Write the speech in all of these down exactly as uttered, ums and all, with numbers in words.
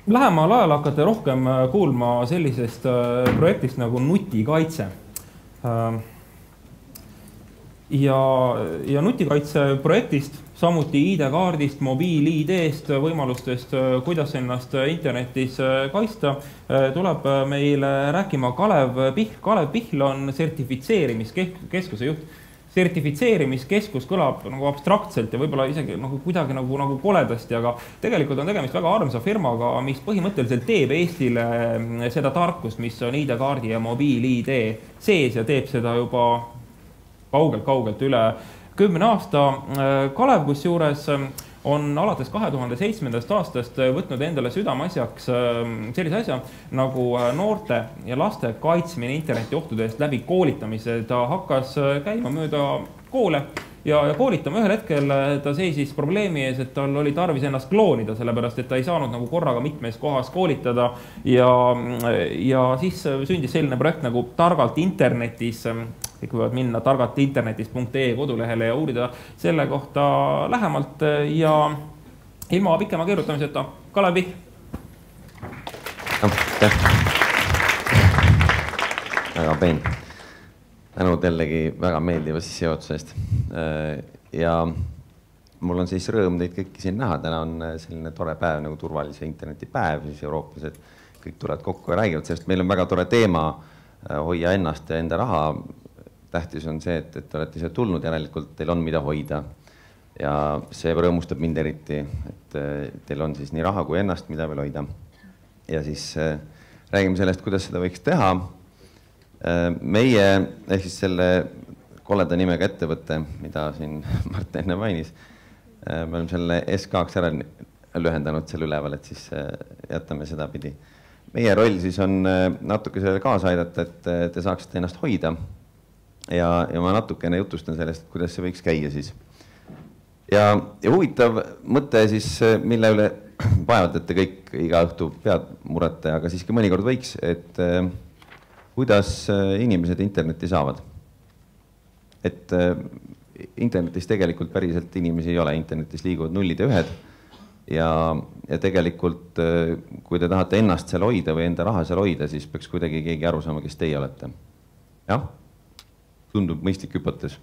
lähemal ajal hakkate rohkem kuulma sellisest projektist nagu nutikaitse. Ja, ja nutikaitse projektist, samuti I D-kaardist, mobiil-I D-st, võimalustest, kuidas ennast internetis kaitsta, tuleb meile rääkima Kalev Pihl. Kalev Pihl on sertifitseerimiskeskuse juht. Sertifitseerimiskeskus kõlab nagu abstraktselt ja võib-olla isegi nagu kuidagi nagu, nagu koledasti, aga tegelikult on tegemist väga armsa firmaga, mis põhimõtteliselt teeb Eestile seda tarkust, mis on I D-kaardi ja mobiil-I D sees ja teeb seda juba kaugelt-kaugelt üle kümne aasta. Kalev kusjuures on alates kahe tuhande seitsmendast aastast võtnud endale südameasjaks sellise asja nagu noorte ja laste kaitsmine interneti ohtude eest läbi koolitamise. Ta hakkas käima mööda koole ja, ja koolitama. Ühel hetkel ta seisis probleemi ees, et tal oli tarvis ennast kloonida, sellepärast et ta ei saanud nagu korraga mitmes kohas koolitada ja, ja siis sündis selline projekt nagu Targalt internetis. Kõik võivad minna targalt internetis punkt ee kodulehele ja uurida selle kohta lähemalt ja ilma pikema keerutamiseta Kalev Pihl. Väga peen. Tänud jällegi väga meeldiva sissejuhatuse eest. Ja mul on siis rõõm teid kõiki siin näha. Täna on selline tore päev nagu turvalise internetipäev, siis eurooplased kõik tulevad kokku ja räägivad sellest. Meil on väga tore teema hoia ennast ja enda raha. Tähtis on see, et, et te olete ise tulnud, järelikult teil on mida hoida. Ja see rõõmustab mind eriti, et teil on siis nii raha kui ennast, mida veel hoida. Ja siis äh, räägime sellest, kuidas seda võiks teha. Äh, meie, ehk siis selle koleda nimega ettevõtte, mida siin Mart enne mainis, äh, me oleme selle S K-ks ära lühendanud selle üleval, et siis äh, jätame seda pidi. Meie roll siis on äh, natuke sellele kaasa aidata, et äh, te saaksite ennast hoida. Ja, ja ma natukene jutustan sellest, kuidas see võiks käia siis. Ja, ja huvitav mõte siis, mille üle vaevaldate kõik iga õhtu pead murete, aga siiski mõnikord võiks, et eh, kuidas inimesed internetti saavad. Et eh, internetis tegelikult päriselt inimesi ei ole, internetis liiguvad nullid ja ühed ja, ja tegelikult eh, kui te tahate ennast seal hoida või enda raha seal hoida, siis peaks kuidagi keegi aru saama, kes teie olete. Jah? Tundub mõistlik hüpotees.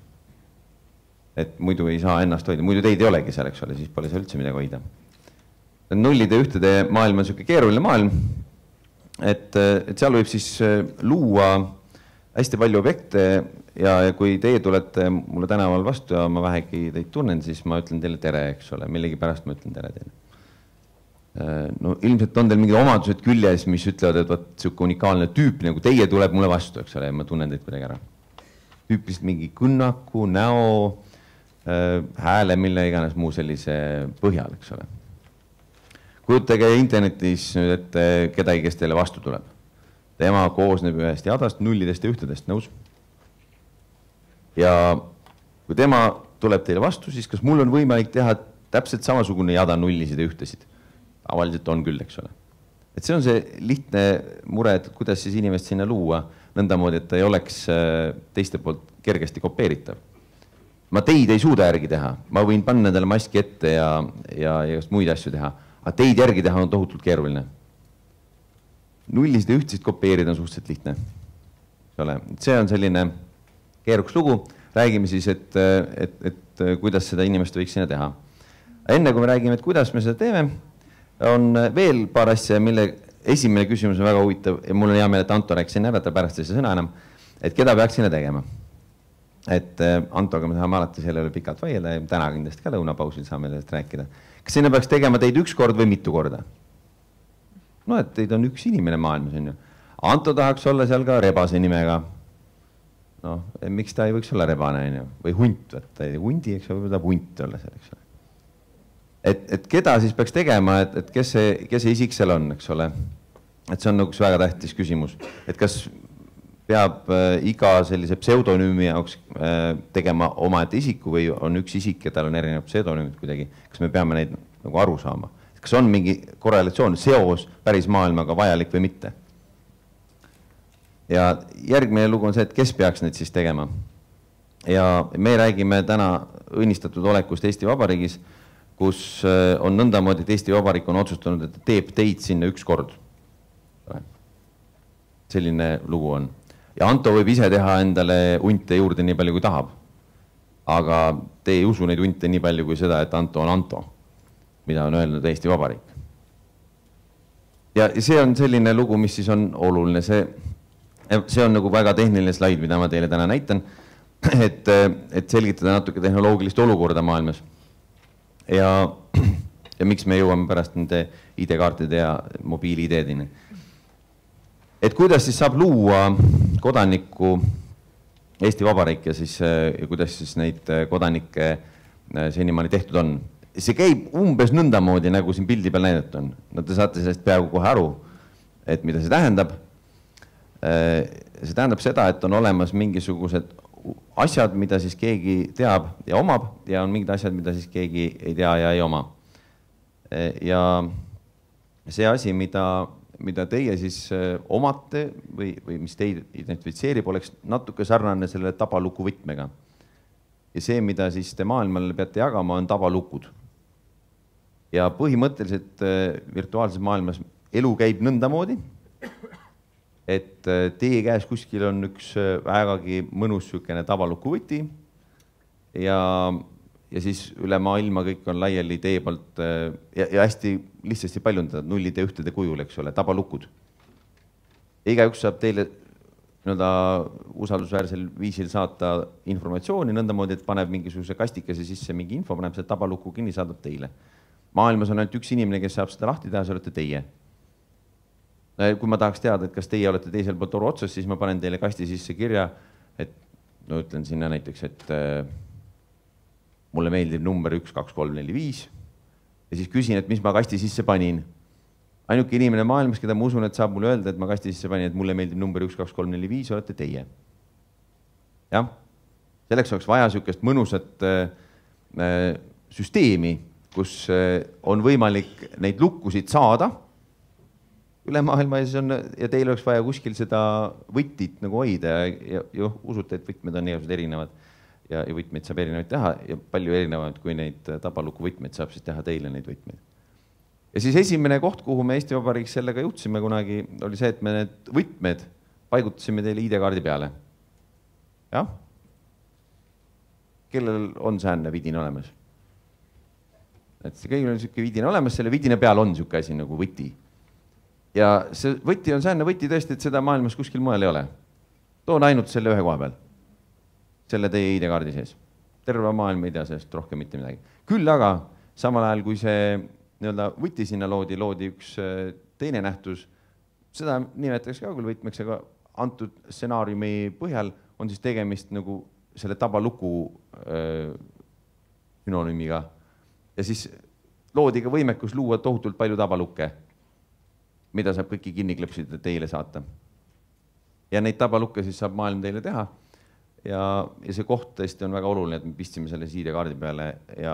Et muidu ei saa ennast hoida, muidu teid ei olegi seal, eks ole, siis pole see üldse midagi hoida. Nullide ühtede maailm on selline keeruline maailm, et, et seal võib siis luua hästi palju objekte ja, ja kui teie tulete mulle tänaval vastu ja ma vähegi teid tunnen, siis ma ütlen teile tere, eks ole, millegi pärast ma ütlen tere teile. No ilmselt on teil mingid omadused küljes, mis ütlevad, et võt siuke unikaalne tüüp, nagu teie tuleb mulle vastu, eks ole, ja ma tunnen teid kuidagi ära. Tüüpiliselt mingi kõnnaku, näo, hääle, mille iganes muu sellise põhjal, eks ole. Kujutage internetis nüüd, et kedagi, kes teile vastu tuleb. Tema koosneb ühest jadast, nullidest ja ühtedest, nõus. Ja kui tema tuleb teile vastu, siis kas mul on võimalik teha täpselt samasugune jada nullisid ja ühtesid? Tavaliselt on küll, eks ole. Et see on see lihtne mure, et kuidas siis inimest sinna luua, nõndamoodi, et ta ei oleks teiste poolt kergesti kopeeritav. Ma teid ei suuda järgi teha. Ma võin panna endale maski ette ja, ja, ja just muid asju teha. Aga teid järgi teha on tohutult keeruline. Nullisid ja ühtsid kopeerida on suhteliselt lihtne. See on selline keeruks lugu. Räägime siis, et, et, et kuidas seda inimest võiks sinna teha. Enne kui me räägime, et kuidas me seda teeme, on veel paar asja, mille esimene küsimus on väga huvitav ja mul on hea meel, et Anto rääkis sinna ära, ta pärast ei see sõna enam, et keda peaks sinna tegema. Et Antoga me saame alati selle üle pikalt vaielda ja täna kindlasti ka lõunapausil saame sellest rääkida. Kas sinna peaks tegema teid üks kord või mitu korda? No, et teid on üks inimene maailmas, on ju. Anto tahaks olla seal ka rebase nimega. No, miks ta ei võiks olla rebane, on ju? Või hunt, et hundi, eks võib ta hunt olla seal, eks ole. Et, et keda siis peaks tegema, et, et kes, see, kes see isik seal on, eks ole. Et see on nagu väga tähtis küsimus. Et kas peab äh, iga sellise pseudonüümi jaoks äh, tegema omaette isiku või on üks isik ja tal on erinev pseudonüümid kuidagi. Kas me peame neid nagu aru saama? Kas on mingi korrelatsioon, seos päris maailmaga vajalik või mitte? Ja järgmine lugu on see, et kes peaks neid siis tegema. Ja me räägime täna õnnistatud olekust Eesti Vabariigis, kus on nõndamoodi, et Eesti Vabariik on otsustanud, et teeb teid sinna üks kord. Selline lugu on. Ja Anto võib ise teha endale unte juurde nii palju, kui tahab. Aga te ei usu neid unte nii palju kui seda, et Anto on Anto, mida on öelnud Eesti Vabariik. Ja see on selline lugu, mis siis on oluline. See, see on nagu väga tehniline slaid, mida ma teile täna näitan, et, et selgitada natuke tehnoloogilist olukorda maailmas. Ja, ja miks me jõuame pärast nende I D-kaartide ja mobiili-ideedini. Et kuidas siis saab luua kodanikku Eesti Vabariik ja, siis, ja kuidas siis neid kodanikke senimaani tehtud on. See käib umbes nõndamoodi, nagu siin pildi peal näidatud on. No te saate sellest peaaegu kohe aru, et mida see tähendab. See tähendab seda, et on olemas mingisugused asjad, mida siis keegi teab ja omab ja on mingid asjad, mida siis keegi ei tea ja ei oma. Ja see asi, mida, mida teie siis omate või, või mis teid identifitseerib, oleks natuke sarnane selle tabaluku võtmega. Ja see, mida siis te maailmale peate jagama, on tabalukud. Ja põhimõtteliselt virtuaalses maailmas elu käib nõndamoodi, et teie käes kuskil on üks vägagi mõnus sükene tabalukuvõti ja, ja siis üle maailma kõik on laiali teie poolt ja, ja hästi lihtsasti paljundada nullide ühtede kujul, eks ole, tabalukud. Igaüks saab teile nõnda usaldusväärsel viisil saata informatsiooni nõndamoodi, et paneb mingisuguse kastikese sisse mingi info, paneb seda tabalukku kinni, saadab teile. Maailmas on ainult üks inimene, kes saab seda lahti teha, see olete teie. Kui ma tahaks teada, et kas teie olete teisel poolt toru otsas, siis ma panen teile kasti sisse kirja, et no ütlen sinna näiteks, et äh, mulle meeldib number üks, kaks, kolm, neli, viis ja siis küsin, et mis ma kasti sisse panin. Ainuke inimene maailmas, keda ma usun, et saab mulle öelda, et ma kasti sisse panin, et mulle meeldib number üks, kaks, kolm, neli, viis, olete teie. Jah, selleks oleks vaja sükest mõnusat äh, süsteemi, kus äh, on võimalik neid lukkusid saada üle maailma ja, on, ja teil oleks vaja kuskil seda võttit nagu hoida ja, ja, ja usute, et võtmed on nii erinevad ja, ja võtmeid saab erinevaid teha ja palju erinevaid, kui neid tabaluku võtmeid saab siis teha teile neid võtmeid. Ja siis esimene koht, kuhu me Eesti Vabariigis sellega jõudsime kunagi, oli see, et me need võtmed paigutasime teile I D-kaardi peale. Jah? Kellel on säänne vidine olemas? Et see kõigil on niisugune vidine olemas, selle vidine peal on niisugune asi nagu võti. Ja see võti on säänne võti tõesti, et seda maailmas kuskil mujal ei ole. Toon ainult selle ühe koha peal. Selle teie I D-kaardi sees. Terve maailm ei tea sellest rohkem mitte midagi. Küll aga samal ajal, kui see nii-öelda võti sinna loodi, loodi üks teine nähtus, seda nimetaks ka küll võtmeks, aga antud stsenaariumi põhjal on siis tegemist nagu selle tabaluku äh, synonüümiga. Ja siis loodi ka võimekus luua tohutult palju tabalukke, mida saab kõiki kinni klepsida teile saata. Ja neid tabalukke siis saab maailm teile teha. Ja, ja see koht tõesti on väga oluline, et me pistsime selle I D-kaardi peale. Ja,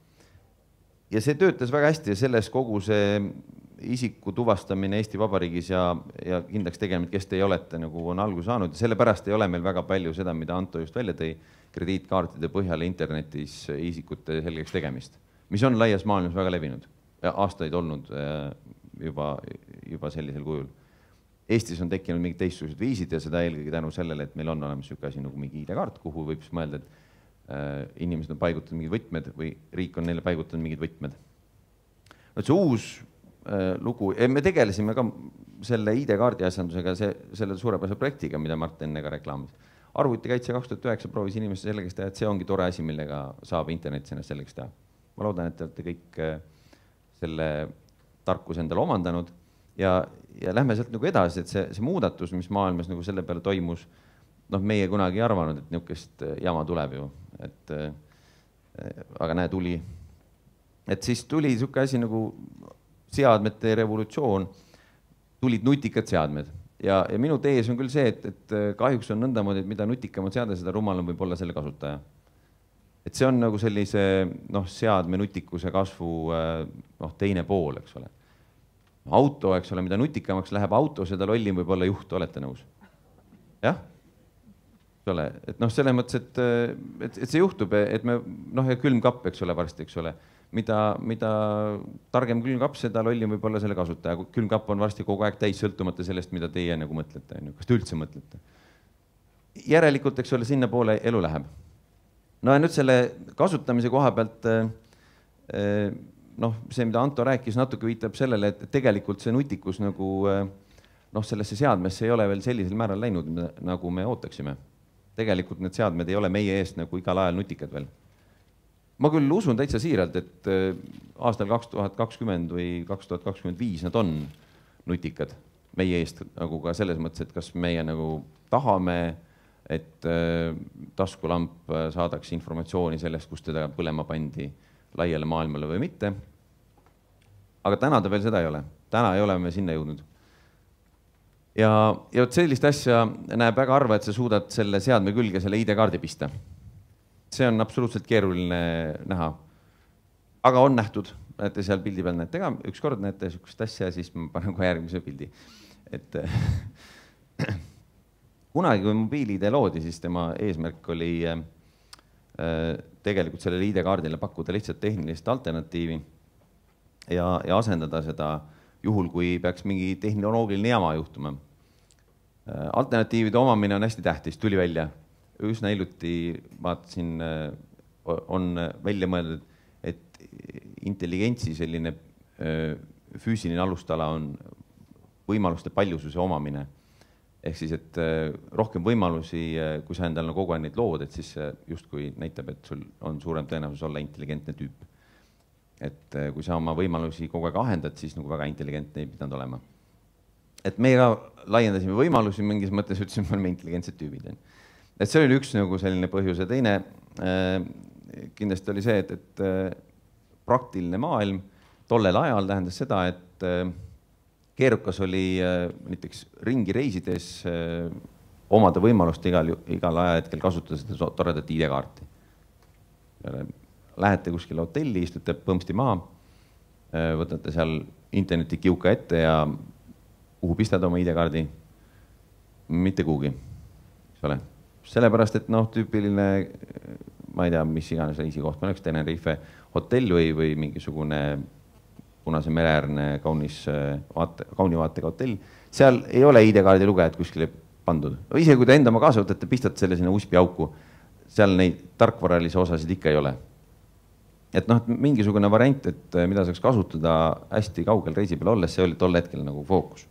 ja see töötas väga hästi ja selles kogu see isiku tuvastamine Eesti Vabariigis ja, ja kindlaks tegemine, kes teie olete, nagu on alguse saanud. Ja sellepärast ei ole meil väga palju seda, mida Anto just välja tõi, krediitkaartide põhjal internetis isikute selgeks tegemist, mis on laias maailmas väga levinud ja aastaid olnud juba, juba sellisel kujul. Eestis on tekkinud mingid teistsugused viisid ja seda eelkõige tänu sellele, et meil on olemas niisugune asi nagu mingi I D-kaart, kuhu võib siis mõelda, et äh, inimesed on paigutanud mingid võtmed või riik on neile paigutanud mingid võtmed. No see uus äh, lugu, ja me tegelesime ka selle I D-kaardi asjandusega, see, selle suurepärase projektiga, mida Mart enne ka reklaamis. Arvutikaitse kaks tuhat üheksa proovis inimeste sellegeks teha, et see ongi tore asi, millega saab internetis ennast sellegeks teha. Ma loodan, et te olete kõik äh, selle tarkus endale omandanud ja, ja lähme sealt nagu edasi, et see, see muudatus, mis maailmas nagu selle peale toimus, noh, meie kunagi ei arvanud, et niisugust jama tuleb ju, et aga näe, tuli. Et siis tuli niisugune asi nagu seadmete revolutsioon, tulid nutikad seadmed ja, ja minu tees on küll see, et, et kahjuks on nõndamoodi, et mida nutikam on seade, seda rumalam võib olla selle kasutaja. Et see on nagu sellise noh, seadme nutikuse kasvu noh, teine pool, eks ole. Auto, eks ole, mida nutikamaks läheb auto, seda lollim võib olla juht, olete nõus? Jah? Ole, et noh, selles mõttes, et, et, et see juhtub, et me, noh, ja külmkapp, eks ole, varsti, eks ole, mida, mida targem külmkapp, seda lollim võib olla selle kasutaja. Külmkapp on varsti kogu aeg täis sõltumata sellest, mida teie nagu mõtlete, kas te üldse mõtlete. Järelikult, eks ole, sinna poole elu läheb. No ja nüüd selle kasutamise koha pealt, noh, see, mida Anto rääkis, natuke viitab sellele, et tegelikult see nutikus nagu, noh, sellesse seadmesse ei ole veel sellisel määral läinud, nagu me ootaksime. Tegelikult need seadmed ei ole meie eest nagu igal ajal nutikad veel. Ma küll usun täitsa siiralt, et aastal kaks tuhat kakskümmend või kaks tuhat kakskümmend viis nad on nutikad meie eest, nagu ka selles mõttes, et kas meie nagu tahame, et taskulamp saadaks informatsiooni sellest, kus teda põlema pandi laiale maailmale või mitte. Aga täna ta veel seda ei ole. Täna ei ole me sinna jõudnud. Ja, ja sellist asja näeb väga harva, et sa suudad selle seadme külge selle I D-kaardi pista. See on absoluutselt keeruline näha. Aga on nähtud, näete seal pildi peal näete ka, üks kord näete sükust asja, siis ma panen kohe järgmise pildi. Et kunagi, kui mobiil-I D loodi, siis tema eesmärk oli äh, tegelikult sellele I D-kaardile pakkuda lihtsalt tehnilist alternatiivi ja, ja asendada seda juhul, kui peaks mingi tehnoloogiline jama juhtuma. Äh, alternatiivide omamine on hästi tähtis, tuli välja. Üsna hiljuti vaatasin, on välja mõeldud, et intelligentsi selline füüsiline alustala on võimaluste paljususe omamine. Ehk siis, et rohkem võimalusi, kui sa endal kogu aeg neid lood, et siis justkui näitab, et sul on suurem tõenäosus olla intelligentne tüüp. Et kui sa oma võimalusi kogu aeg ahendad, siis nagu väga intelligentne ei pidanud olema. Et meie ka laiendasime võimalusi, mingis mõttes ütlesime, me oleme intelligentsed tüübid. Et see oli üks nagu selline põhjus ja teine äh, kindlasti oli see, et, et äh, praktiline maailm tollel ajal tähendas seda, et äh, keerukas oli äh, näiteks ringi reisides äh, omada võimalust igal, igal ajahetkel kasutada seda toredat I D-kaarti. Lähete kuskile hotelli, istute põmsti maha, äh, võtate seal interneti kiuka ette ja kuhu pistad oma I D-kaardi? Mitte kuhugi, eks ole. Sellepärast, et noh, tüüpiline, ma ei tea, mis iganes reisikoht, ma oleks Tenerife hotell või, või mingisugune punase mereäärne kaunis vaate, kauni vaatega hotell. Seal ei ole I D-kaardi lugejad kuskile pandud. Ise kui te enda oma kaasa võtate, pistate selle sinna uspi auku, seal neid tarkvaralisi osasid ikka ei ole. Et noh, mingisugune variant, et mida saaks kasutada hästi kaugel reisi peal olles, see oli tol hetkel nagu fookus.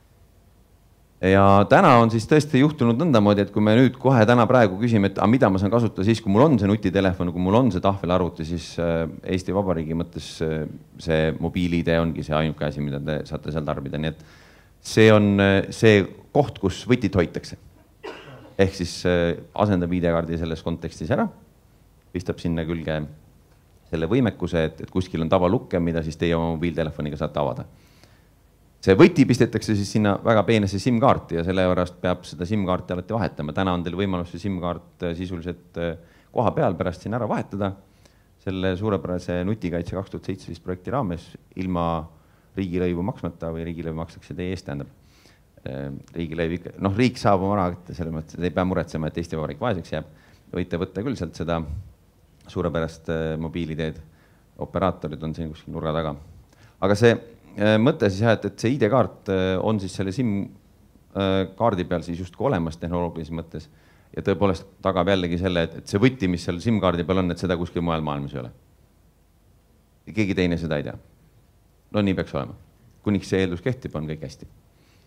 Ja täna on siis tõesti juhtunud nõndamoodi, et kui me nüüd kohe täna praegu küsime, et a, mida ma saan kasutada siis, kui mul on see nutitelefon, kui mul on see tahvelarvuti, siis Eesti Vabariigi mõttes see mobiil-I D ongi see ainuke asi, mida te saate seal tarbida. Nii et see on see koht, kus võtit hoitakse. Ehk siis asendab I D-kaardi selles kontekstis ära, pistab sinna külge selle võimekuse, et, et kuskil on tavalukke, mida siis teie oma mobiiltelefoniga saate avada. See võti pistetakse siis sinna väga peenesse SIM-kaarti ja selle pärast peab seda SIM-kaarti alati vahetama. Täna on teil võimalus see SIM-kaart sisuliselt koha peal pärast siin ära vahetada. Selle suurepärase nutikaitse kaks tuhat seitseteist projekti raames ilma riigilõivu maksmata või riigilõivu makstakse teie eest tähendab. Riigilõiv ikka, noh, riik saab oma raha kätte, selles mõttes, et ei pea muretsema, et Eesti Vabariik vaeseks jääb. Võite võtta küll sealt seda suurepärast mobiilideed. Operaatorid on siin kuskil nurga taga. Aga see mõte siis jah, et, et see I D-kaart on siis selle SIM-kaardi peal siis justkui olemas tehnoloogilises mõttes ja tõepoolest tagab jällegi selle, et, et see võti, mis seal SIM-kaardi peal on, et seda kuskil mujal maailmas ei ole. Keegi teine seda ei tea. No nii peaks olema. Kuniks see eeldus kehtib, on kõik hästi.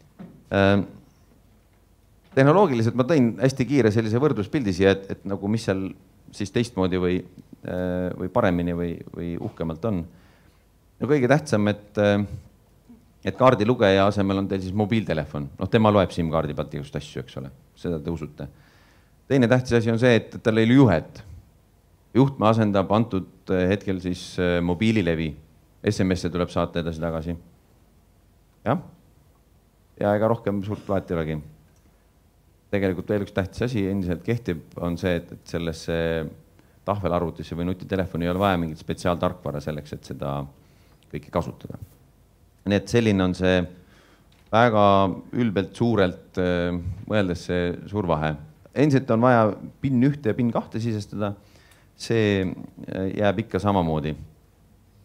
Tehnoloogiliselt ma tõin hästi kiire sellise võrdluspildi siia, et, et nagu mis seal siis teistmoodi või, või paremini või, või uhkemalt on. No kõige tähtsam, et, et kaardilugeja asemel on teil siis mobiiltelefon. Noh, tema loeb SIM-kaardi pealt igast asju, eks ole. Seda te usute. Teine tähtis asi on see, et tal ei ole juhet. Juhtme asendab antud hetkel siis mobiililevi. S M S-e tuleb saata edasi tagasi. Jah? Ja ega rohkem suurt vahet ei olegi. Tegelikult veel üks tähtis asi endiselt kehtib on see, et, et sellesse tahvelarvutisse või nutitelefoni ei ole vaja mingit spetsiaaltarkvara selleks, et seda kõike kasutada. Nii et selline on see väga ülbelt suurelt mõeldes see suur vahe. Endiselt on vaja PIN ühte ja PIN kahte sisestada. See jääb ikka samamoodi.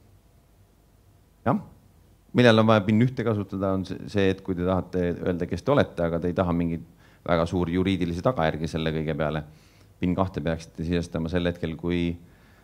jah, millal on vaja PIN ühte kasutada, on see, et kui te tahate öelda, kes te olete, aga te ei taha mingit väga suuri juriidilisi tagajärgi selle kõige peale. PIN kahte peaksite sisestama sel hetkel, kui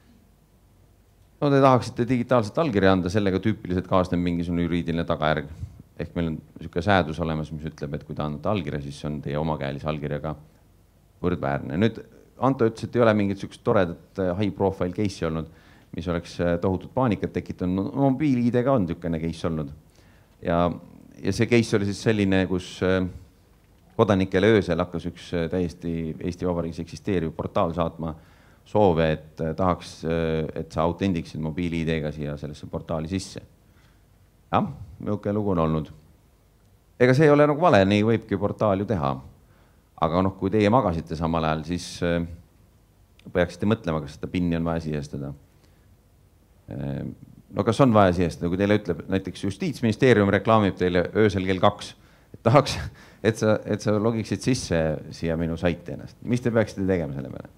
no te tahaksite digitaalset allkirja anda, sellega tüüpiliselt kaasneb mingisugune juriidiline tagajärg. Ehk meil on niisugune säädus olemas, mis ütleb, et kui ta annate allkirja, siis on teie omakäelise allkirjaga võrdväärne. Nüüd Anto ütles, et ei ole mingit niisugust toredat high profile case'i olnud, mis oleks tohutut paanikat tekitanud. Mobiil-ID-ga on niisugune case olnud. Ja, ja see case oli siis selline, kus kodanikele öösel hakkas üks täiesti Eesti Vabariigis eksisteeriv portaal saatma soove, et tahaks, et sa autendiksid mobiil-ID-ga siia sellesse portaali sisse. Jah, niisugune lugu on olnud. Ega see ei ole nagu vale, nii võibki portaal ju teha. Aga noh, kui teie magasite samal ajal, siis peaksite mõtlema, kas seda PIN-i on vaja sisestada. No kas on vaja sisestada, kui teile ütleb, näiteks Justiitsministeerium reklaamib teile öösel kell kaks, et tahaks, et sa, et sa logiksid sisse siia minu saiti ennast. Mis te peaksite tegema selle peale?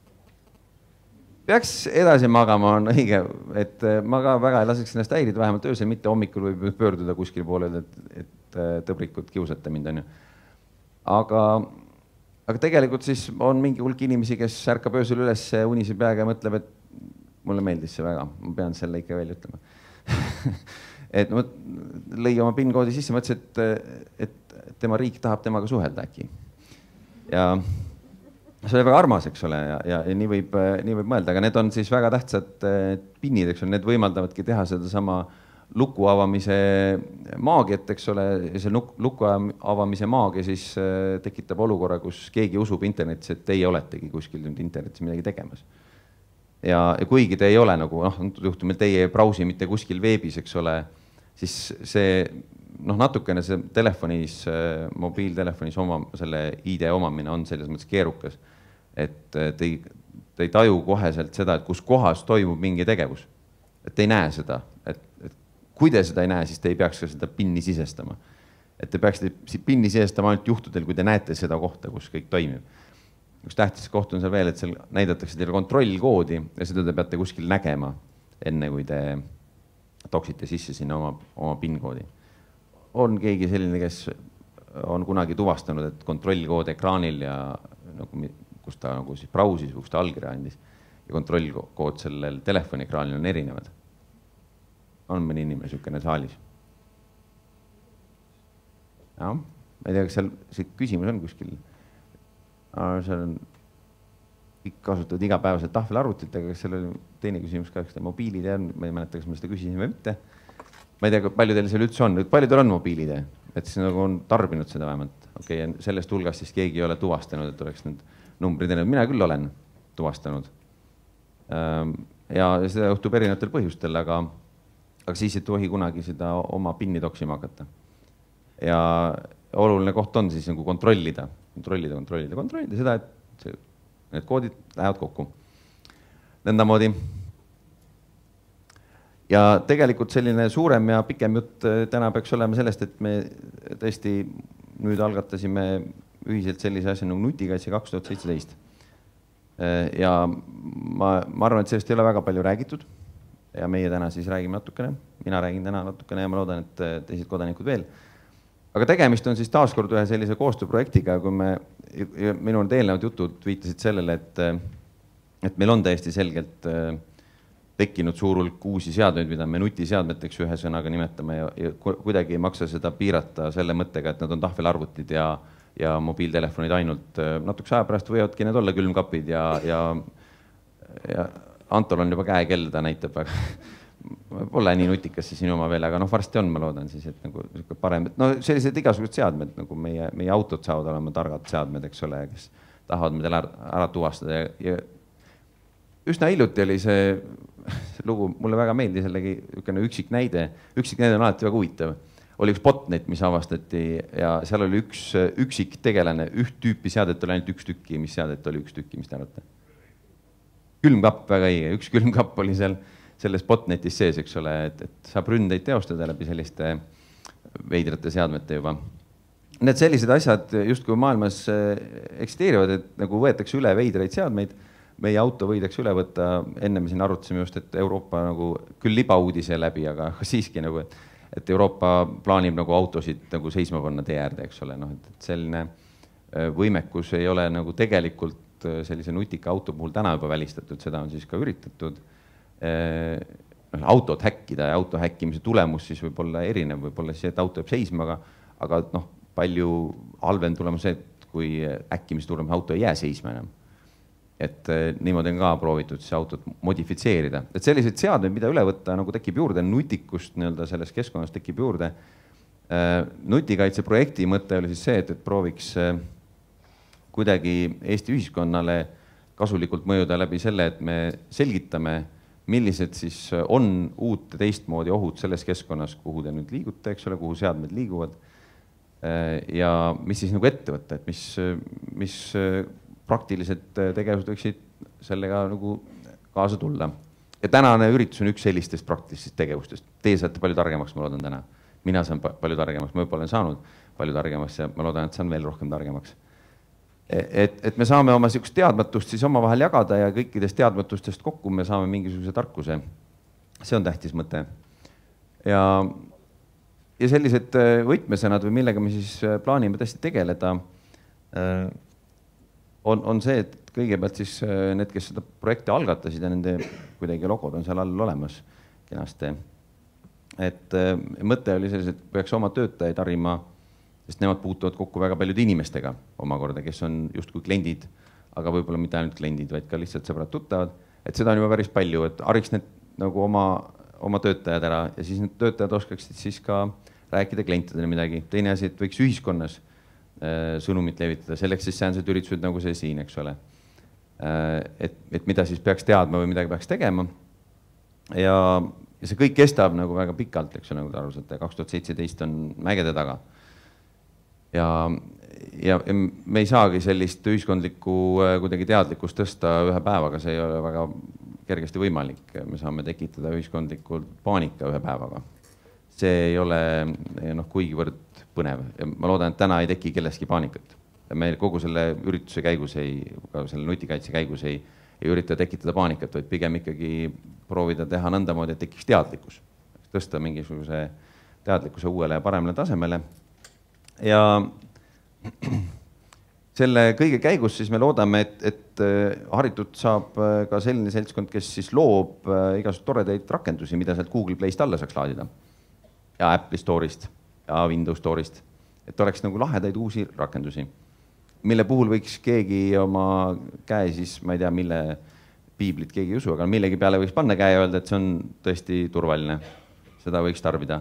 Peaks edasi magama, on õige, et ma ka väga ei laseks ennast häirida, vähemalt öösel, mitte hommikul võib pöörduda kuskil poole, et, et tõbrikud kiusate mind, on ju. Aga, aga tegelikult siis on mingi hulk inimesi, kes ärkab öösel üles unise peaga ja mõtleb, et mulle meeldis see väga, ma pean selle ikka veel ütlema. Et ma lõi oma PIN-koodi sisse, mõtlesin, et, et tema riik tahab temaga suhelda äkki. Ja see oli väga armas, eks ole, ja, ja, ja nii, võib, nii võib mõelda, aga need on siis väga tähtsad PIN-id, eks ole, need võimaldavadki teha seda sama luku avamise maagiat, eks ole, ja see luku avamise maagia siis tekitab olukorra, kus keegi usub internetis, et teie oletegi kuskil internetis midagi tegemas. Ja, ja kuigi te ei ole nagu, noh, antud juhtumil teie ei brausi mitte kuskil veebis, eks ole, siis see, noh, natukene see telefonis, mobiiltelefonis oma, selle I D omamine on selles mõttes keerukas, et te ei, te ei taju koheselt seda, et kus kohas toimub mingi tegevus. Et te ei näe seda, et, et kui te seda ei näe, siis te ei peaks ka seda PIN-i sisestama. Et te peaksite PIN-i sisestama ainult juhtudel, kui te näete seda kohta, kus kõik toimib. Üks tähtis koht on seal veel, et seal näidatakse teile kontrollkoodi ja seda te peate kuskil nägema, enne kui te toksite sisse sinna oma, oma PIN-koodi. On keegi selline, kes on kunagi tuvastanud, et kontrollkood ekraanil ja nagu, kus ta nagu siis brausis, kus ta allkirja andis ja kontrollkood sellel telefoni ekraanil on erinevad. On mõni inimene niisugune saalis. Ja, ma ei tea, kas seal see küsimus on kuskil. Seal on, kõik kasutavad igapäevaselt tahvelarvutit, aga kas seal oli teine küsimus ka, kas te mobiilid on, ma ei mäleta, kas me seda küsisime või mitte. Ma ei tea, palju teil seal üldse on, palju teil on mobiilide, et siis nagu on tarbinud seda vähemalt. Okei, ja sellest hulgast siis keegi ei ole tuvastanud, et oleks need numbrid enne. Mina küll olen tuvastanud. Ja seda juhtub erinevatel põhjustel, aga, aga siis ei tohi kunagi seda oma PIN-i toksima hakata. Ja oluline koht on siis nagu kontrollida, kontrollida, kontrollida, kontrollida seda, et see, need koodid lähevad kokku. Nõndamoodi. Ja tegelikult selline suurem ja pikem jutt täna peaks olema sellest, et me tõesti nüüd algatasime ühiselt sellise asja nagu Nutikaitse kaks tuhat seitseteist. Ja ma, ma arvan, et sellest ei ole väga palju räägitud ja meie täna siis räägime natukene. Mina räägin täna natukene ja ma loodan, et teised kodanikud veel. Aga tegemist on siis taaskord ühe sellise koostööprojektiga, kui me, minu eelnevad jutud viitasid sellele, et, et meil on täiesti selgelt tekkinud suur hulk uusi seadmeid, mida me nutiseadmeteks ühe sõnaga nimetame ja, ja kuidagi ei maksa seda piirata selle mõttega, et nad on tahvelarvutid ja, ja mobiiltelefonid ainult. Natukese aja pärast võivadki need olla külmkapid ja, ja, ja Antol on juba käekell, ta näitab, aga pole nii nutikas see sinu oma veel, aga noh, varsti on, ma loodan siis, et nagu parem, et no sellised igasugused seadmed, nagu meie, meie autod saavad olema targad seadmed, eks ole, kes tahavad meid ära, ära tuvastada ja, ja üsna hiljuti oli see, see lugu, mulle väga meeldi sellegi üksik näide, üksik näide on alati väga huvitav. Oli üks botnet, mis avastati ja seal oli üks üksik tegelane, üht tüüpi seadet oli ainult üks tükki, mis seadet oli üks tükki, mis te arvate? Külmkapp, väga õige, üks külmkapp oli seal selles botnetis sees, eks ole, et, et saab ründeid teostada läbi selliste veidrate seadmete juba. Need sellised asjad just kui maailmas eksisteerivad, et nagu võetakse üle veidraid seadmeid, meie auto võidaks üle võtta, enne me siin arutasime just, et Euroopa nagu küll libauudise läbi, aga siiski nagu, et, et Euroopa plaanib nagu autosid nagu seisma panna tee äärde, eks ole, noh, et selline võimekus ei ole nagu tegelikult sellise nutika auto puhul täna juba välistatud, seda on siis ka üritatud autot häkkida ja auto häkkimise tulemus siis võib olla erinev, võib olla siis, et auto jääb seisma, aga, aga noh, palju halvem tulemus see, et kui häkkimise tulemus auto ei jää seisma enam. Et niimoodi on ka proovitud see autot modifitseerida. Et selliseid seadmeid, mida üle võtta, nagu tekib juurde, nutikust nii-öelda selles keskkonnas tekib juurde. Nutikaitse projekti mõte oli siis see, et, et prooviks kuidagi Eesti ühiskonnale kasulikult mõjuda läbi selle, et me selgitame, millised siis on uut teistmoodi ohud selles keskkonnas, kuhu te nüüd liigute, eks ole, kuhu seadmed liiguvad ja mis siis nagu ette võtta, et mis, mis praktilised tegevused võiksid sellega nagu kaasa tulla. Ja tänane üritus on üks sellistest praktilistest tegevustest. Teie saate palju targemaks, ma loodan täna. Mina saan palju targemaks, ma juba olen saanud palju targemaks ja ma loodan, et saan veel rohkem targemaks. Et, et me saame oma siukest teadmatust siis oma vahel jagada ja kõikidest teadmatustest kokku me saame mingisuguse tarkuse. See on tähtis mõte. Ja, ja sellised võtmesõnad või millega me siis plaanime tõesti tegeleda, On, on see, et kõigepealt siis need, kes seda projekti algatasid ja nende kuidagi logod on seal all olemas kenasti. Et mõte oli selles, et peaks oma töötajaid harima, sest nemad puutuvad kokku väga paljude inimestega omakorda, kes on justkui kliendid, aga võib-olla mitte ainult kliendid, vaid ka lihtsalt sõbrad tuttavad. Et seda on juba päris palju, et hariks need nagu oma, oma töötajad ära ja siis need töötajad oskaksid siis ka rääkida klientidele midagi. Teine asi, et võiks ühiskonnas sõnumit levitada, selleks siis säänsed üritused nagu see siin, eks ole. Et, et mida siis peaks teadma või midagi peaks tegema. Ja, ja see kõik kestab nagu väga pikalt, eks ole, nagu te aru saate, kaks tuhat seitseteist on mägede taga. Ja, ja, ja me ei saagi sellist ühiskondlikku kuidagi teadlikkust tõsta ühe päevaga, see ei ole väga kergesti võimalik. Me saame tekitada ühiskondlikult paanika ühe päevaga. See ei ole noh, kuigivõrd põnev ja ma loodan, et täna ei teki kelleski paanikat. Meil kogu selle ürituse käigus, ei, ka selle nutikaitse käigus ei, ei ürita tekitada paanikat, vaid pigem ikkagi proovida teha nõndamoodi, et tekiks teadlikkus. Tõsta mingisuguse teadlikkuse uuele ja paremale tasemele. Ja selle kõige käigus siis me loodame, et, et haritud saab ka selline seltskond, kes siis loob igasugused toredaid rakendusi, mida sealt Google Playst alla saaks laadida. Ja Apple Store'ist ja Windows Store'ist, et oleks nagu lahedaid uusi rakendusi, mille puhul võiks keegi oma käe siis, ma ei tea, mille piiblit keegi ei usu, aga millegi peale võiks panna käe ja öelda, et see on tõesti turvaline. Seda võiks tarbida.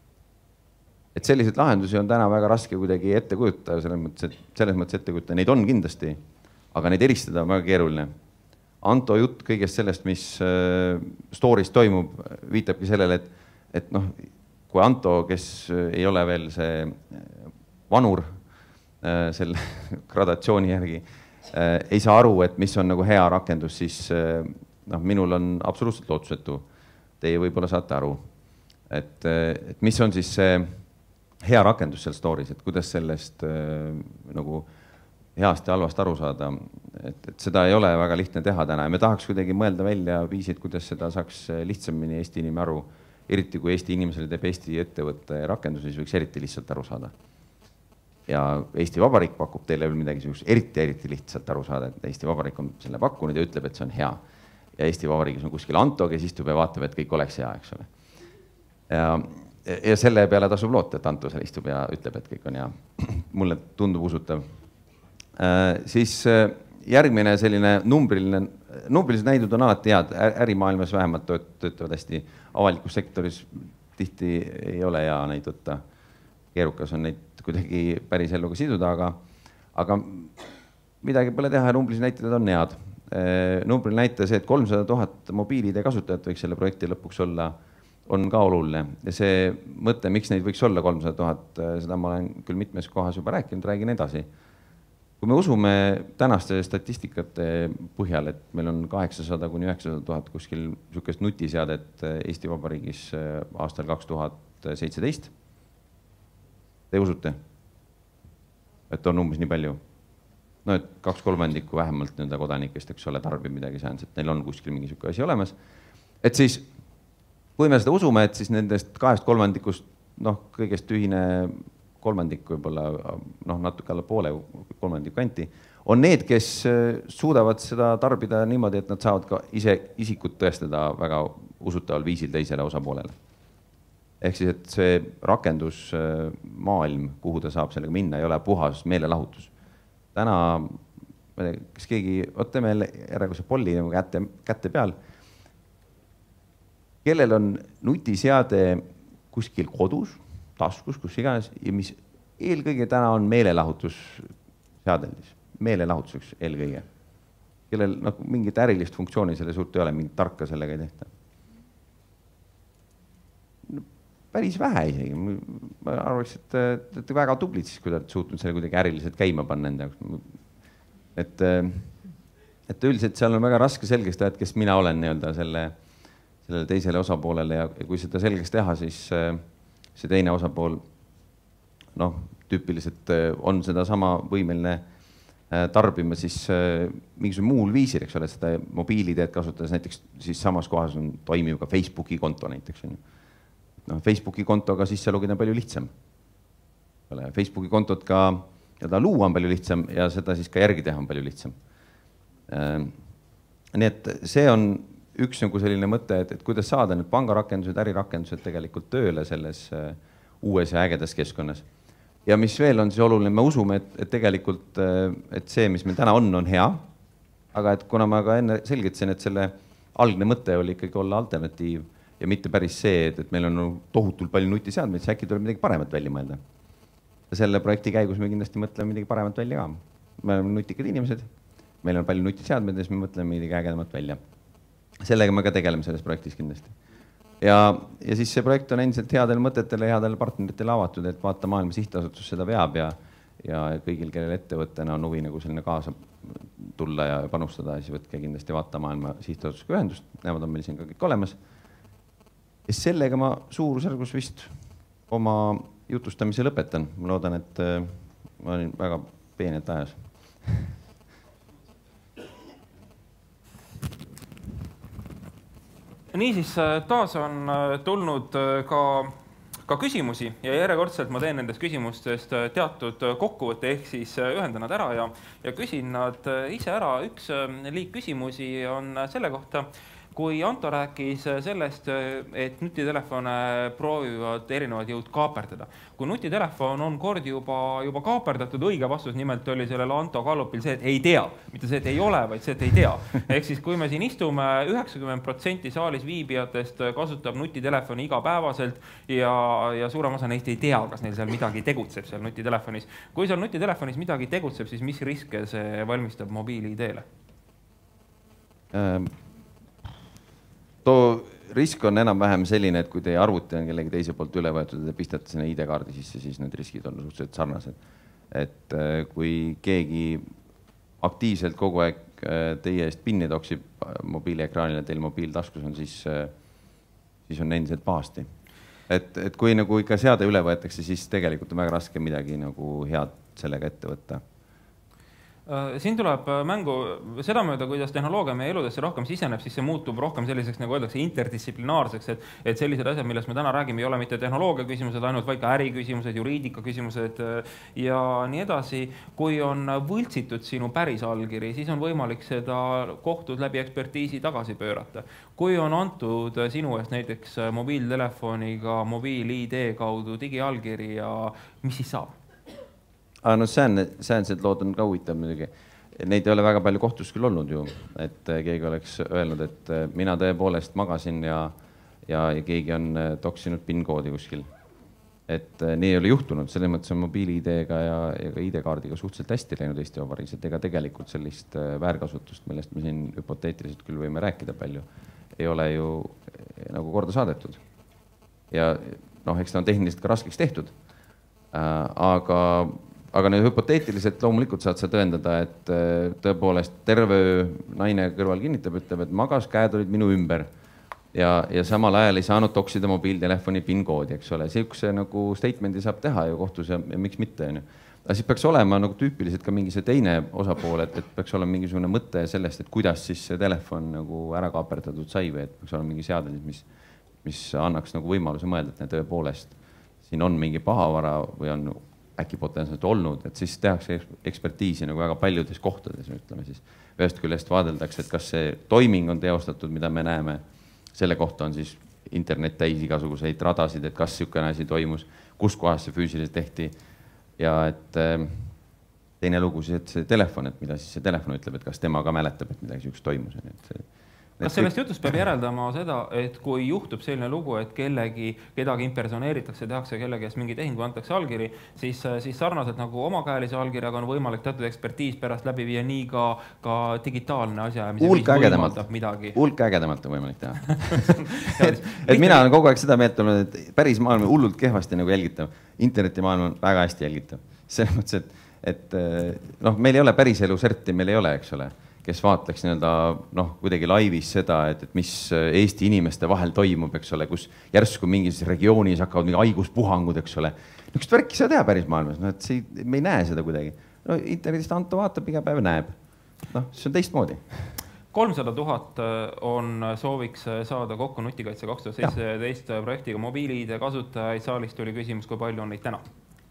Et selliseid lahendusi on täna väga raske kuidagi ette kujutada, selles mõttes, et, selles mõttes ette kujutada. Neid on kindlasti, aga neid eristada on väga keeruline. Anto jutt kõigest sellest, mis Store'is toimub, viitabki sellele, et, et noh, kui Anto, kes ei ole veel see vanur selle gradatsiooni järgi, ei saa aru, et mis on nagu hea rakendus, siis noh, minul on absoluutselt lootusetu. Teie võib-olla saate aru, et, et mis on siis see hea rakendus seal Store'is, et kuidas sellest nagu heast ja halvast aru saada. Et, et seda ei ole väga lihtne teha täna ja me tahaks kuidagi mõelda välja viisid, kuidas seda saaks lihtsamini Eesti inimene aru. Eriti kui Eesti inimesele teeb Eesti ettevõtte rakendus, siis võiks eriti lihtsalt aru saada. Ja Eesti Vabariik pakub teile veel midagi sellist eriti, eriti lihtsalt aru saada, et Eesti Vabariik on selle pakkunud ja ütleb, et see on hea. Ja Eesti Vabariigis on kuskil Anto, kes istub ja vaatab, et kõik oleks hea, eks ole. Ja, ja selle peale tasub loota, et Anto seal istub ja ütleb, et kõik on hea. Mulle tundub usutav. Siis järgmine selline numbriline, numbrilised näidud on alati head, ärimaailmas vähemalt töötavad hästi, avalikus sektoris tihti ei ole hea neid võtta. Keerukas on neid kuidagi päris elluga siduda, aga, aga midagi pole teha ja numbrilised näitajad on head. Numbriline näitaja see, et kolmsada tuhat mobiilide kasutajat võiks selle projekti lõpuks olla, on ka oluline. Ja see mõte, miks neid võiks olla kolmsada tuhat, seda ma olen küll mitmes kohas juba rääkinud, räägin edasi. Kui me usume tänaste statistikate põhjal, et meil on kaheksasada kuni üheksasada tuhat kuskil niisugust nutiseadet Eesti Vabariigis aastal kaks tuhat seitseteist. Te usute, et on umbes nii palju? no et kaks kolmandikku vähemalt nii-öelda kodanikest, eks ole, tarbib midagi seans, et neil on kuskil mingi siuke asi olemas. Et siis, kui me seda usume, et siis nendest kahest kolmandikust, noh, kõigest ühine kolmandik võib-olla, noh, natuke alla poole kolmandiku kanti, on need, kes suudavad seda tarbida niimoodi, et nad saavad ka ise isikut tõestada väga usutaval viisil teisele osapoolele. Ehk siis, et see rakendusmaailm, kuhu ta saab sellega minna, ei ole puhas meelelahutus. Täna, kas keegi, oot meil järguse polli nagu kätte, kätte peal, kellel on nutiseade kuskil kodus, taskus, kus iganes, ja mis eelkõige täna on meelelahutus seadeldis, meelelahutuseks eelkõige, kellel no, mingit ärilist funktsiooni selle suurt ei ole, mingit tarka sellega ei tehta. Päris vähe isegi. Ma arvaks, et te olete väga tublid siis, kui te olete suutnud selle kuidagi äriliselt käima panna enda jaoks. Et, et üldiselt seal on väga raske selgeks teha, et kes mina olen nii-öelda selle, sellele teisele osapoolele ja kui seda selgeks teha, siis see teine osapool noh, tüüpiliselt on seda sama võimeline tarbima siis mingisugune muul viisil, eks ole, seda mobiilideed kasutades näiteks siis samas kohas on toimib ka Facebooki konto näiteks on ju. No, Facebooki kontoga sisse logida on palju lihtsam. Facebooki kontot ka ja luua on palju lihtsam ja seda siis ka järgi teha on palju lihtsam. Nii et see on üks nagu selline mõte, et, et kuidas saada need pangarakendused, ärirakendused tegelikult tööle selles uues ja ägedas keskkonnas. Ja mis veel on siis oluline, me usume, et, et tegelikult et see, mis meil täna on, on hea, aga et kuna ma ka enne selgitasin, et selle algne mõte oli ikkagi olla alternatiiv ja mitte päris see, et, et meil on tohutult palju nutiseadmeid, siis äkki tuleb midagi paremat välja mõelda. Ja selle projekti käigus me kindlasti mõtleme midagi paremat välja ka. Me oleme nutikad inimesed, meil on palju nutiseadmeid ja siis me mõtleme midagi ägedamat välja. Sellega me ka tegeleme selles projektis kindlasti. Ja, ja siis see projekt on endiselt headel mõtetele ja headele partneritele avatud, et vaata maailma sihtasutus seda veab ja, ja kõigil, kellel ettevõttena on huvi nagu selline kaasa tulla ja panustada, siis võtke kindlasti vaata maailma sihtasutusega ühendust, nemad on meil siin ka kõik olemas. Ja sellega ma suurusjärgus vist oma jutustamise lõpetan. Ma loodan, et ma olin väga peenelt ajas. Niisiis, taas on tulnud ka, ka küsimusi ja järjekordselt ma teen nendest küsimustest teatud kokkuvõtte ehk siis ühendan nad ära ja, ja küsin nad ise ära. Üks liik küsimusi on selle kohta, kui Anto rääkis sellest, et nutitelefone proovivad erinevad jõud kaaperdada. Kui nutitelefon on kord juba, juba kaaperdatud, õige vastus nimelt oli sellel Anto Kallupil see, et ei tea. Mitte see, et ei ole, vaid see, et ei tea. Ehk siis, kui me siin istume, üheksakümmend protsenti saalis viibijatest kasutab nutitelefoni igapäevaselt ja, ja suurem osa neist ei tea, kas neil seal midagi tegutseb seal nutitelefonis. Kui seal nutitelefonis midagi tegutseb, siis mis riske see valmistab mobiili-ideele? Ähm. Too risk on enam-vähem selline, et kui teie arvuti on kellegi teise poolt üle võetud ja te pistate sinna I D-kaardi sisse, siis need riskid on suhteliselt sarnased. Et kui keegi aktiivselt kogu aeg teie eest pinni toksib mobiiliekraanile, teil mobiiltaskus on, siis, siis on endiselt pahasti. Et, et kui nagu ikka seade üle võetakse, siis tegelikult on väga raske midagi nagu head sellega ette võtta. Siin tuleb mängu seda mööda, kuidas tehnoloogia meie eludesse rohkem siseneb, siis see muutub rohkem selliseks, nagu öeldakse, interdistsiplinaarseks, et, et sellised asjad, millest me täna räägime, ei ole mitte tehnoloogia küsimused, ainult vaid ka äri küsimused, juriidika küsimused ja nii edasi. Kui on võltsitud sinu päris allkiri, siis on võimalik seda kohtud läbi ekspertiisi tagasi pöörata. Kui on antud sinu eest näiteks mobiiltelefoniga, mobiil-I D kaudu digiallkiri ja mis siis saab? Aga no säänsed lood on ka huvitav muidugi. Neid ei ole väga palju kohtus küll olnud ju, et keegi oleks öelnud, et mina tõepoolest magasin ja, ja, ja keegi on toksinud PIN-koodi kuskil. Et nii ei ole juhtunud, selles mõttes on mobiili-I D-ga ja, ja ka I D-kaardiga suhteliselt hästi läinud Eesti Vabariigis, et ega tegelikult sellist väärkasutust, millest me siin hüpoteetiliselt küll võime rääkida palju, ei ole ju nagu korda saadetud. Ja noh, eks ta on tehniliselt ka raskeks tehtud, aga Aga nüüd hüpoteetiliselt loomulikult saad sa tõendada, et tõepoolest terve naine kõrval kinnitab, ütleb, et magas, käed olid minu ümber. ja, ja samal ajal ei saanud toksida mobiiltelefoni PIN koodi, eks ole. Siukse nagu statement'i saab teha ju kohtus ja, ja miks mitte, on ju. Aga siis peaks olema nagu tüüpiliselt ka mingi see teine osapool, et, et peaks olema mingisugune mõte sellest, et kuidas siis see telefon nagu ära kaaperdatud sai või et peaks olema mingi seade, mis, mis annaks nagu võimaluse mõelda, et tõepoolest siin on mingi pahavara või on äkki potentsiaalselt olnud, et siis tehakse ekspertiisi nagu väga paljudes kohtades, ütleme siis. Ühest küljest vaadeldakse, et kas see toiming on teostatud, mida me näeme. Selle kohta on siis internet täis igasuguseid radasid, et kas niisugune asi toimus, kus kohas see füüsiliselt tehti. Ja et teine lugu siis, et see telefon, et mida siis see telefon ütleb, et kas tema ka mäletab, et midagi niisugust toimus. Et see, kas sellest jutust peab järeldama seda, et kui juhtub selline lugu, et kellegi, kedagi impersoneeritakse, tehakse kellegi eest mingi tehing või antakse allkiri, siis, siis sarnaselt nagu omakäelise allkirjaga on võimalik teatud ekspertiis pärast läbi viia nii ka, ka digitaalne asja, mis hulk võimaldab midagi. Hulk ägedamalt on võimalik teha. et, et mina olen kogu aeg seda meelt olnud, et päris maailm on hullult kehvasti nagu jälgitav. Internetimaailm on väga hästi jälgitav. Selles mõttes, et, et noh, meil ei ole päris elu serti, meil ei ole, eks ole. Kes vaatleks nii-öelda noh, kuidagi laivis seda, et, et mis Eesti inimeste vahel toimub, eks ole, kus järsku mingis regioonis hakkavad mingi haiguspuhangud, eks ole. Niisugust värki saa teha päris maailmas, no, et see, me ei näe seda kuidagi. No, internetist Anto vaatab, iga päev näeb. Noh, see on teistmoodi. kolmsada tuhat on sooviks saada kokku Nutikaitse kaks tuhat seitseteist projektiga mobiili-I D kasutajaid. Saalist tuli küsimus, kui palju on neid täna?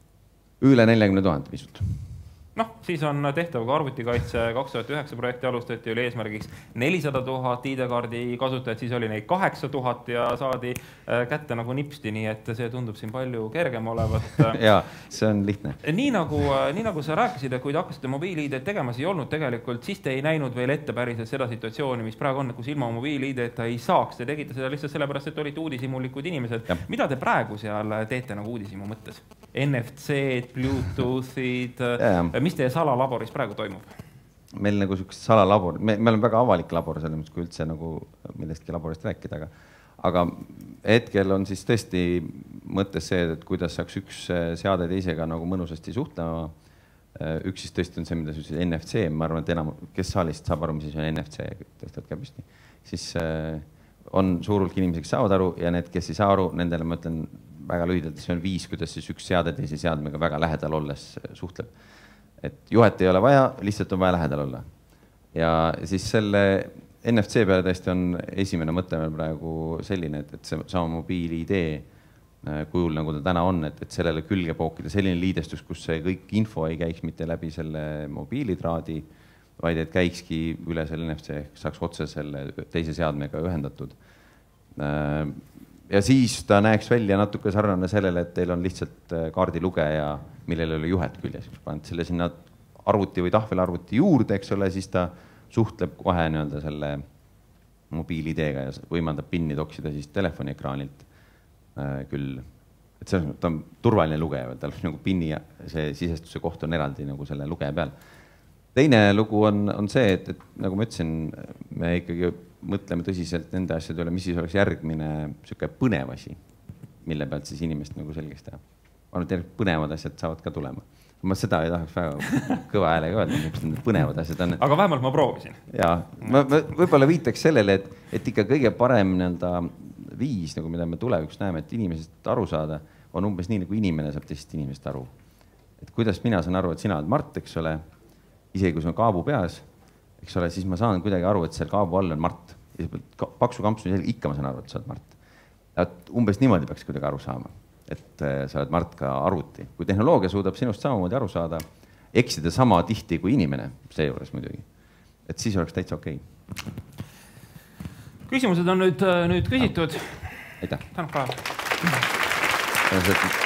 Üle neljakümne tuhande pisut. Noh, siis on tehtav ka arvutikaitse kaks tuhat üheksa projekti alustati, oli eesmärgiks nelisada tuhat I D-kaardi kasutajat, siis oli neid kaheksa tuhat ja saadi kätte nagu nipsti, nii et see tundub siin palju kergem olevat. Ja, see on lihtne. Nii nagu, nii nagu sa rääkisid, et kui te hakkasite mobiili-I D tegemas ei olnud tegelikult, siis te ei näinud veel ette päriselt seda situatsiooni, mis praegu on, kus ilma mobiili-I D-ta ei saaks. Te tegite seda lihtsalt sellepärast, et olite uudishimulikud inimesed. Ja. Mida te praegu seal teete nagu uudishimu mõttes? N F C-d, Bluetooth'id, mis teie salalaboris praegu toimub? Meil nagu siukest salalabor, me, me oleme väga avalik labor, selles mõttes, kui üldse nagu millestki laborist rääkida, aga, aga hetkel on siis tõesti mõttes see, et kuidas saaks üks seade teisega nagu mõnusasti suhtlema. Üks siis tõesti on see, mida siis N F C, ma arvan, et enam, kes saalist saab aru, mis siis on N F C, tõstad ka püsti. Siis on suur hulk inimesi, kes saavad aru ja need, kes ei saa aru, nendele ma ütlen väga lühidalt, see on viis, kuidas siis üks seade teise seadmega väga lähedal olles suhtleb. Et juhet ei ole vaja, lihtsalt on vaja lähedal olla. Ja siis selle N F C peale tõesti on esimene mõte meil praegu selline, et, et see sama mobiili I D kujul, nagu ta täna on, et, et sellele külge pookida selline liidestus, kus see kõik info ei käiks mitte läbi selle mobiilitraadi, vaid et käikski üle selle N F C, saaks otse selle teise seadmega ühendatud. Ja siis ta näeks välja natuke sarnane sellele, et teil on lihtsalt kaardilugeja, millel ei ole juhet küljes. Paned selle sinna arvuti või tahvelarvuti juurde, eks ole, siis ta suhtleb kohe nii-öelda selle mobiili I D-ga ja võimaldab pinni toksida siis telefoniekraanilt küll. Et see on, ta on turvaline lugeja, tal nagu pinni ja see sisestuse koht on eraldi nagu selle lugeja peal. Teine lugu on, on see, et, et nagu ma ütlesin, me ikkagi mõtleme tõsiselt nende asjade üle, mis siis oleks järgmine siuke põnev asi, mille pealt siis inimest nagu selgeks teha. Ma arvan, et põnevad asjad saavad ka tulema. Ma seda ei tahaks väga kõva häälega öelda, mis põnevad asjad on. Aga vähemalt ma proovisin. Ja, ma, ma võib-olla viitaks sellele, et, et ikka kõige parem nii-öelda viis, nagu mida me tulevikus näeme, et inimesest aru saada, on umbes nii, nagu inimene saab teist inimest aru. Et kuidas mina saan aru, et sina oled Mart, eks ole, isegi kui see on kaabu peas, eks ole, siis ma saan kuidagi aru, et seal kaabu all on Mart. Paksu kampsu ikka ma saan aru, et sa oled Mart. Et umbes niimoodi peaks kuidagi aru saama, et sa oled Mart ka arvuti. Kui tehnoloogia suudab sinust samamoodi aru saada, eksida sama tihti kui inimene, see juures muidugi, et siis oleks täitsa okei. Küsimused on nüüd, nüüd küsitud. Aitäh. Tänu päeva.